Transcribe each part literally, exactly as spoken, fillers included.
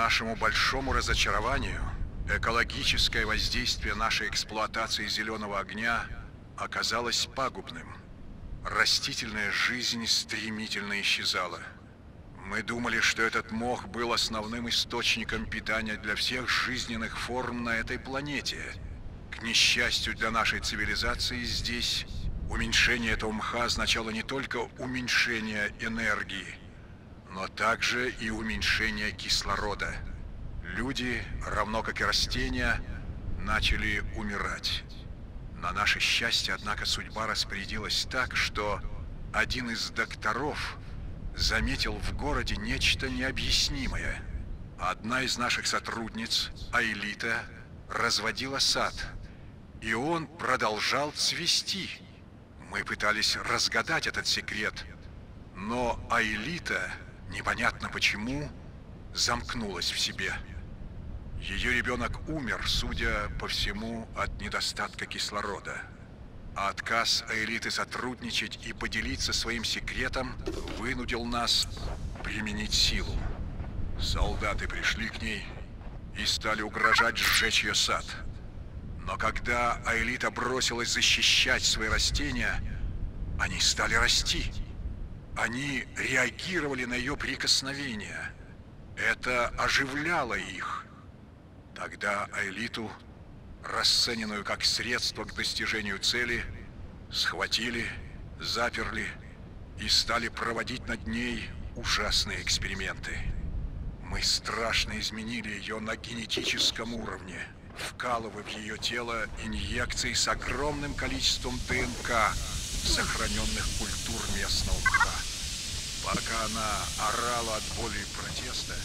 нашему большому разочарованию, экологическое воздействие нашей эксплуатации зеленого огня оказалось пагубным. Растительная жизнь стремительно исчезала. Мы думали, что этот мох был основным источником питания для всех жизненных форм на этой планете. К несчастью для нашей цивилизации здесь, уменьшение этого мха означало не только уменьшение энергии, но также и уменьшение кислорода. Люди, равно как и растения, начали умирать. На наше счастье, однако, судьба распорядилась так, что один из докторов заметил в городе нечто необъяснимое. Одна из наших сотрудниц, Аэлита, разводила сад, и он продолжал цвести. Мы пытались разгадать этот секрет, но Аэлита, непонятно почему, замкнулась в себе. Ее ребенок умер, судя по всему, от недостатка кислорода. А отказ Аэлиты сотрудничать и поделиться своим секретом вынудил нас применить силу. Солдаты пришли к ней и стали угрожать сжечь ее сад. Но когда Аэлита бросилась защищать свои растения, они стали расти. Они реагировали на ее прикосновения. Это оживляло их. Тогда Аэлиту, расцененную как средство к достижению цели, схватили, заперли и стали проводить над ней ужасные эксперименты. Мы страшно изменили ее на генетическом уровне, вкалывая в ее тело инъекции с огромным количеством ДНК, сохраненных культур местного мха. Пока она орала от боли и протеста,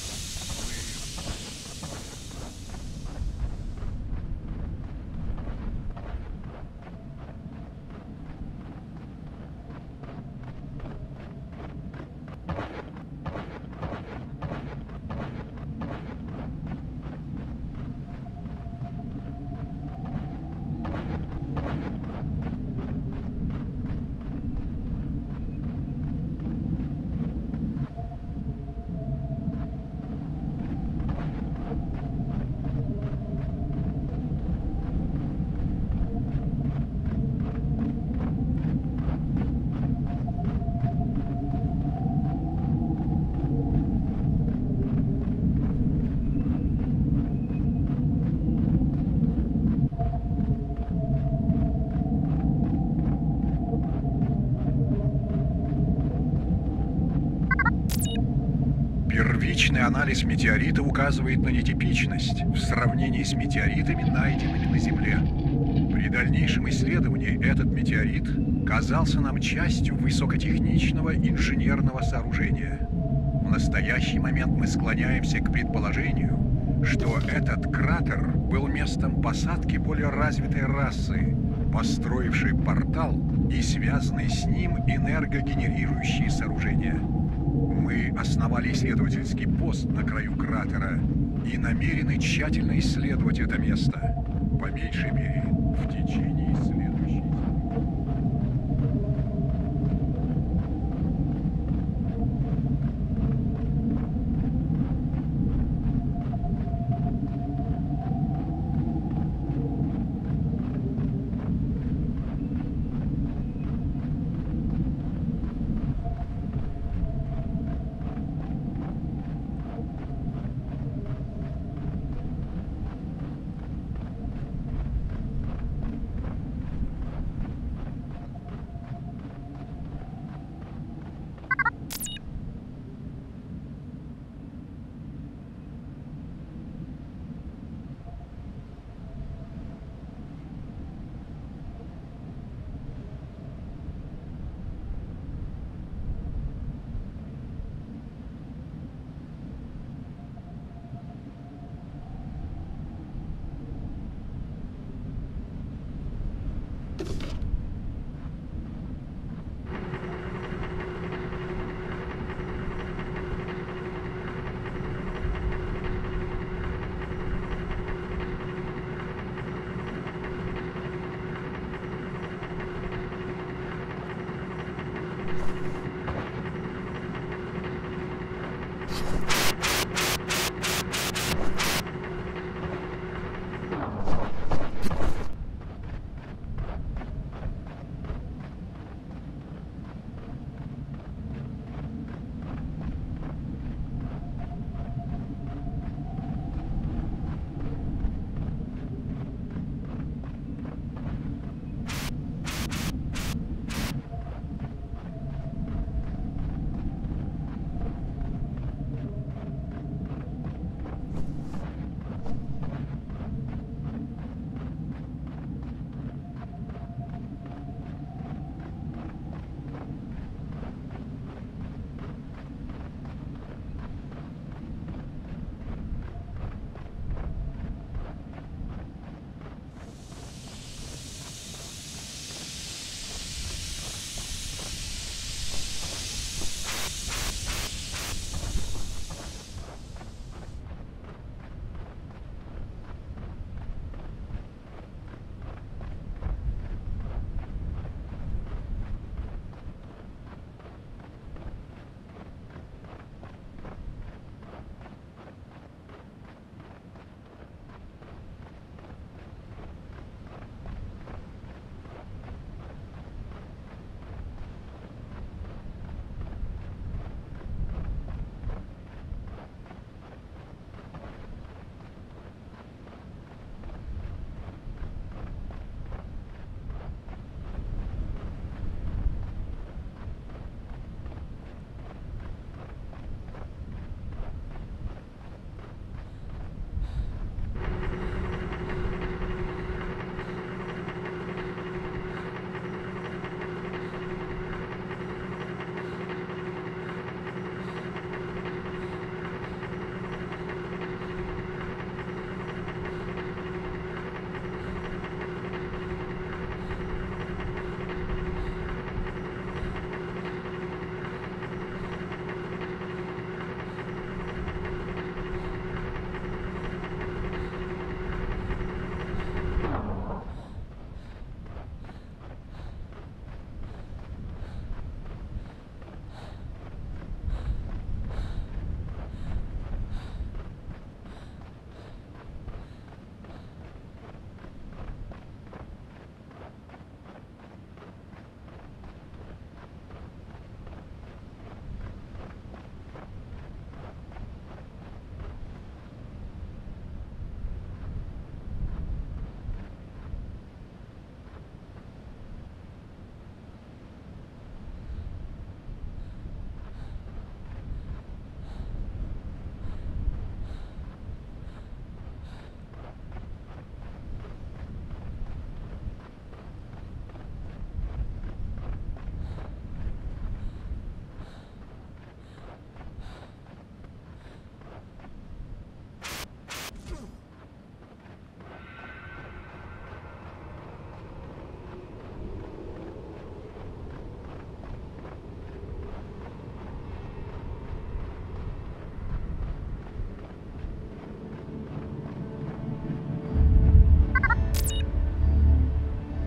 первичный анализ метеорита указывает на нетипичность в сравнении с метеоритами, найденными на Земле. При дальнейшем исследовании этот метеорит казался нам частью высокотехничного инженерного сооружения. В настоящий момент мы склоняемся к предположению, что этот кратер был местом посадки более развитой расы, построившей портал и связанные с ним энергогенерирующие сооружения. Мы основали исследовательский пост на краю кратера и намерены тщательно исследовать это место, по меньшей мере, в течение следующей.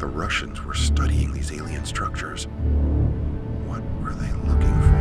The Russians were studying these alien structures. What were they looking for?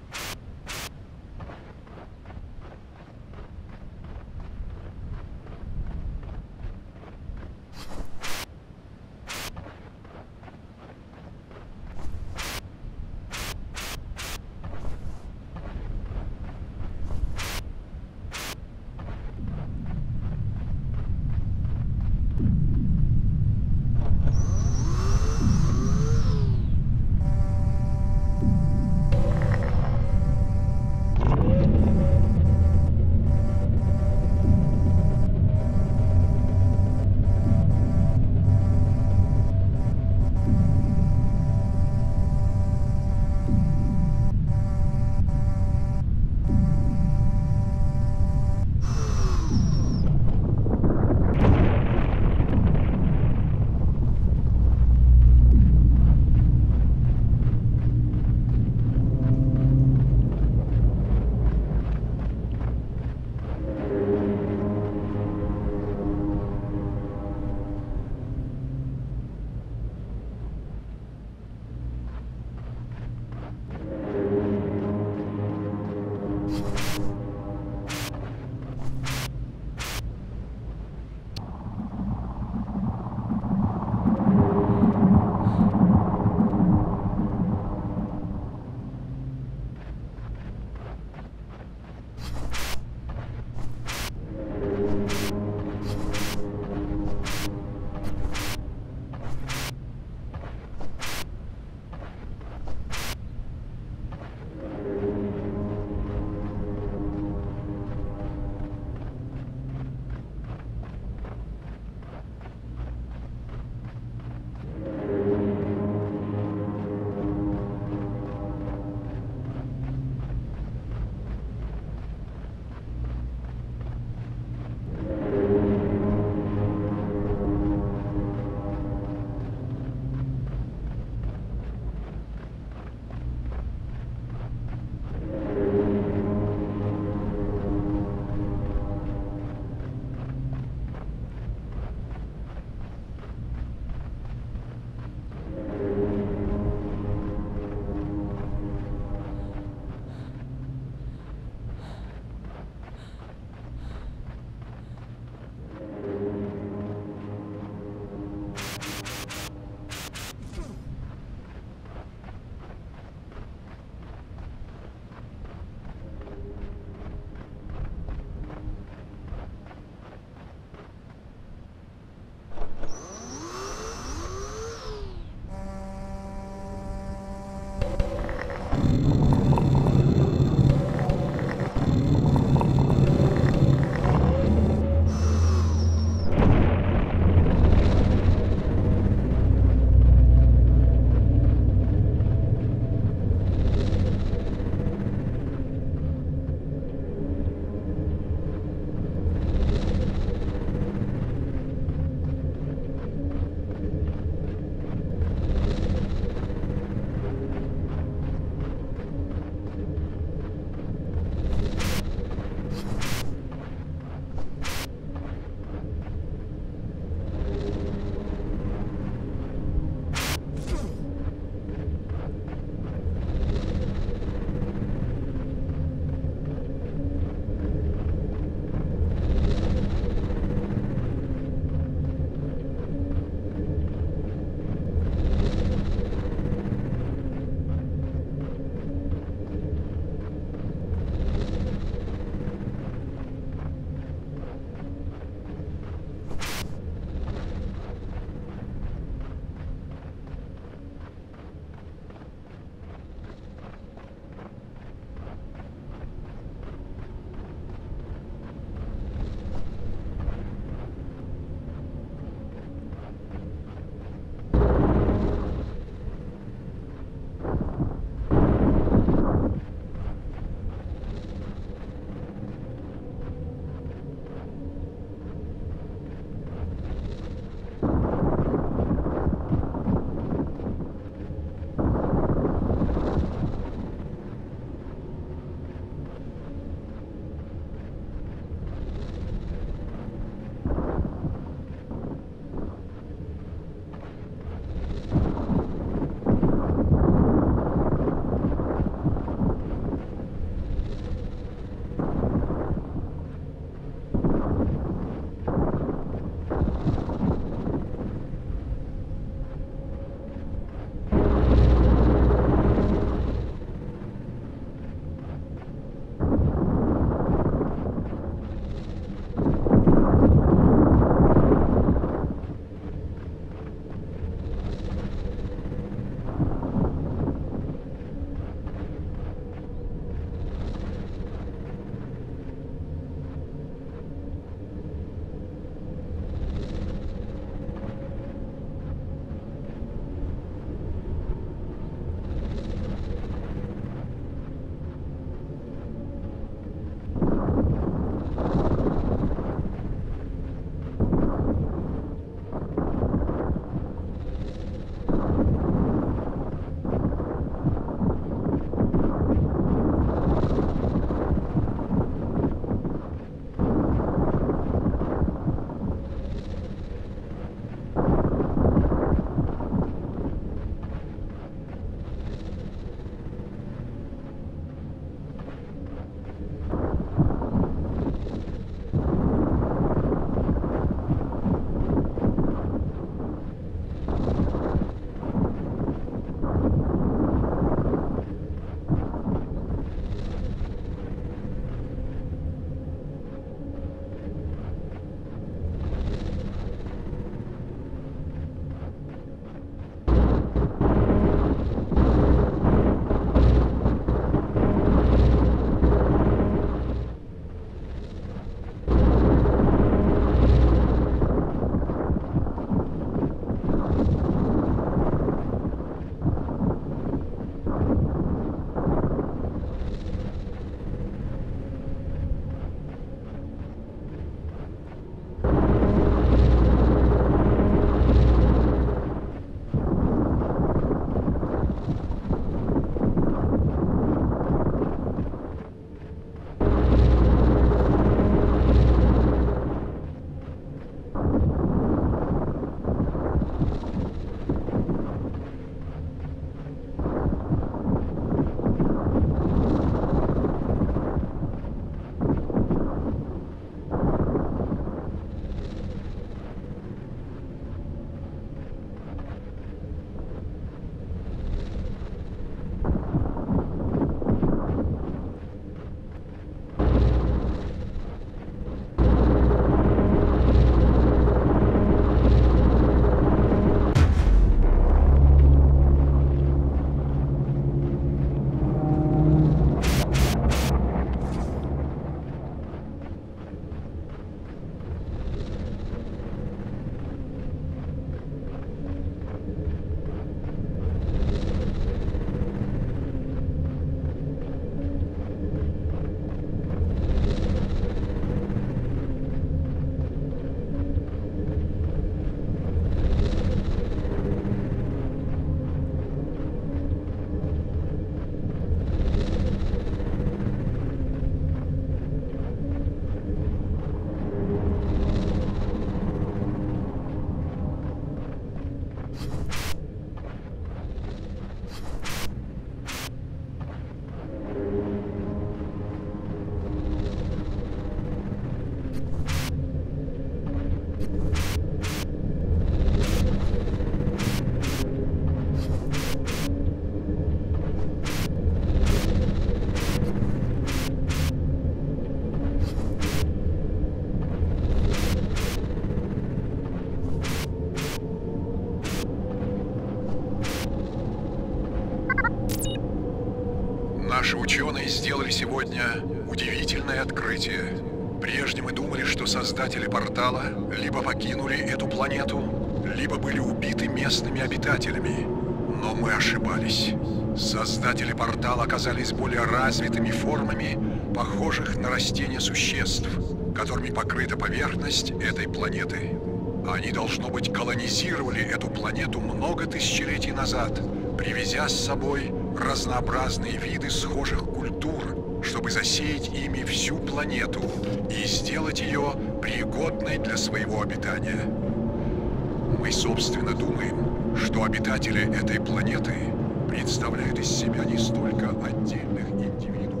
Наши ученые сделали сегодня удивительное открытие. Прежде мы думали, что создатели портала либо покинули эту планету, либо были убиты местными обитателями. Но мы ошибались. Создатели портала оказались более развитыми формами, похожих на растения существ, которыми покрыта поверхность этой планеты. Они, должно быть, колонизировали эту планету много тысячелетий назад, привезя с собой разнообразные виды схожих культур, чтобы засеять ими всю планету и сделать ее пригодной для своего обитания. Мы, собственно, думаем, что обитатели этой планеты представляют из себя не столько отдельных индивидуумов.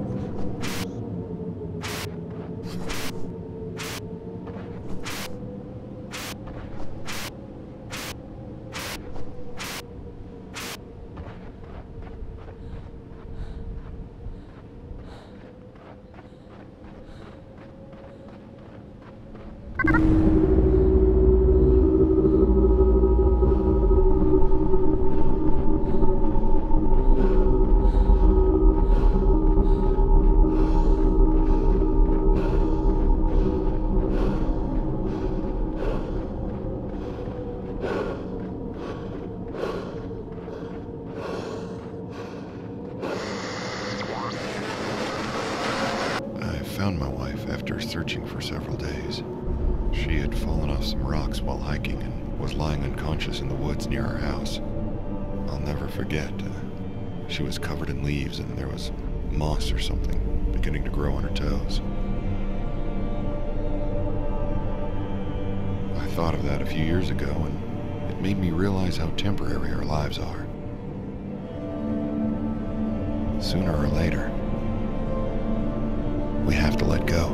Found my wife after searching for several days. She had fallen off some rocks while hiking and was lying unconscious in the woods near our house. I'll never forget. Uh, she was covered in leaves and there was moss or something beginning to grow on her toes. I thought of that a few years ago and it made me realize how temporary our lives are. Sooner or later, we have to let go.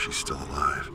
she's still alive.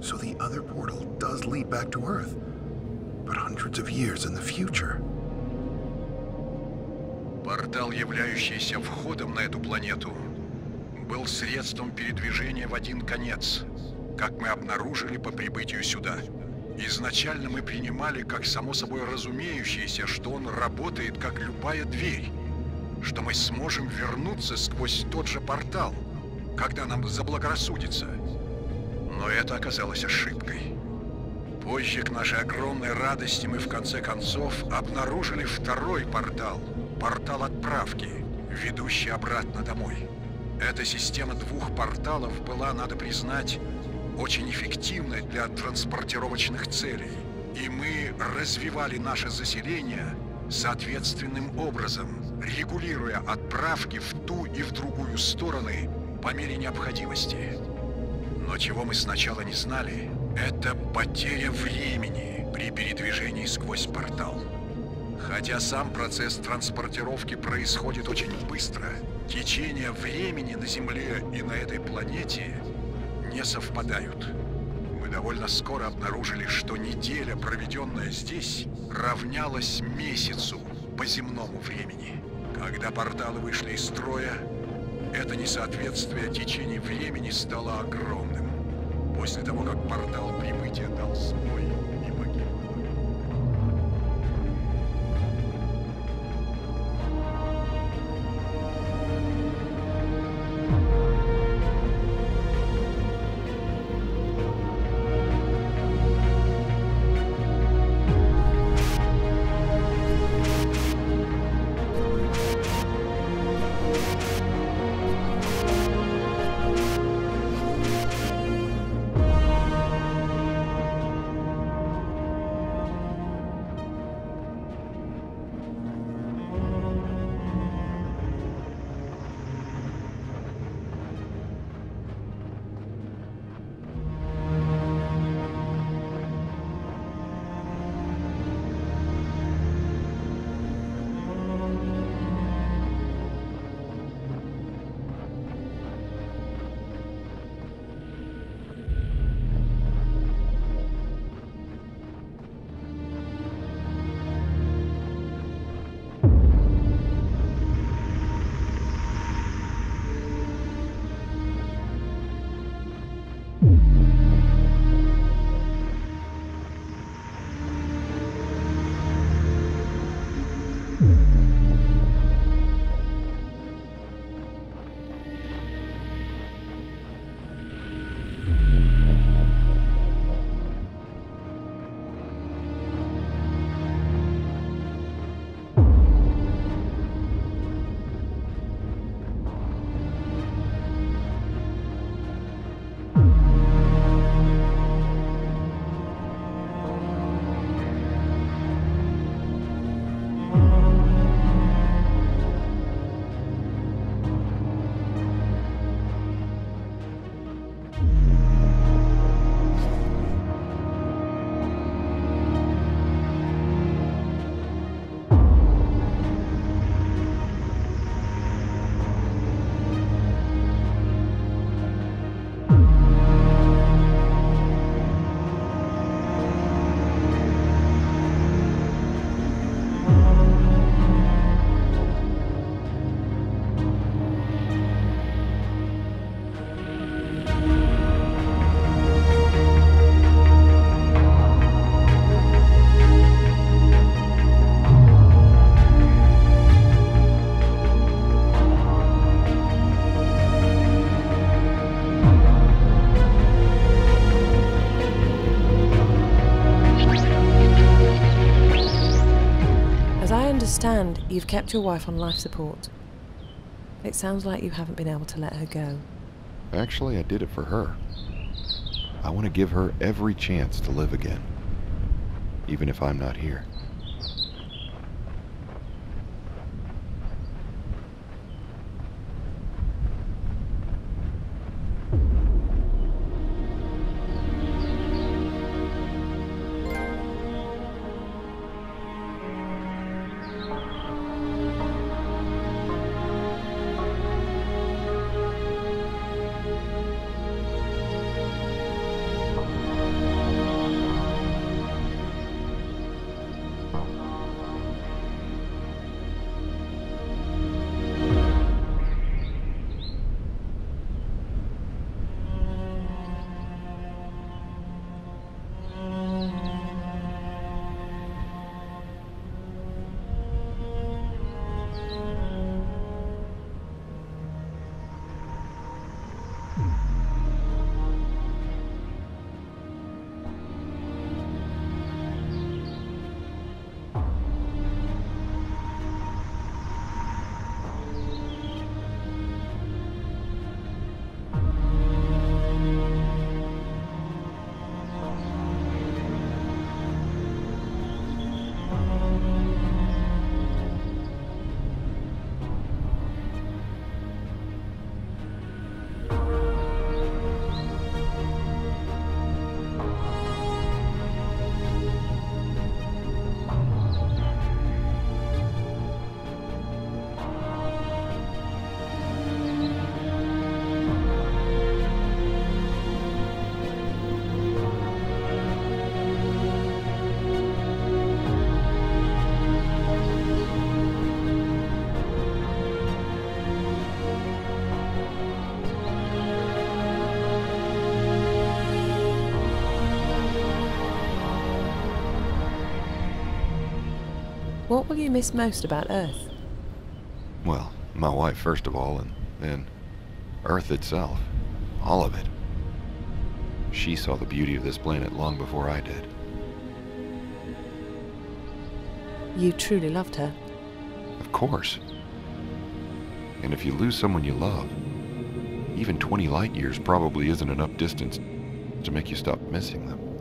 So the other portal does lead back to Earth, but hundreds of years in the future. Портал, являющийся входом на эту планету, был средством передвижения в один конец, как мы обнаружили по прибытию сюда. Изначально мы принимали как само собой разумеющееся, что он работает как любая дверь, что мы сможем вернуться сквозь тот же портал, когда нам заблагорассудится. Но это оказалось ошибкой. Позже, к нашей огромной радости, мы в конце концов обнаружили второй портал, портал отправки, ведущий обратно домой. Эта система двух порталов была, надо признать, очень эффективной для транспортировочных целей, и мы развивали наше заселение соответственным образом, регулируя отправки в ту и в другую стороны по мере необходимости. Но чего мы сначала не знали, это потеря времени при передвижении сквозь портал. Хотя сам процесс транспортировки происходит очень быстро, течение времени на Земле и на этой планете не совпадают. Мы довольно скоро обнаружили, что неделя, проведенная здесь, равнялась месяцу по земному времени. Когда порталы вышли из строя, это несоответствие течений времени стало огромным. После того, как портал прибытия дал сбой и погиб. understand you've kept your wife on life support. It sounds like you haven't been able to let her go. Actually, I did it for her. I want to give her every chance to live again, even if I'm not here. What will you miss most about Earth? Well, my wife first of all, and then Earth itself. All of it. She saw the beauty of this planet long before I did. You truly loved her. Of course. And if you lose someone you love, even twenty light years probably isn't enough distance to make you stop missing them.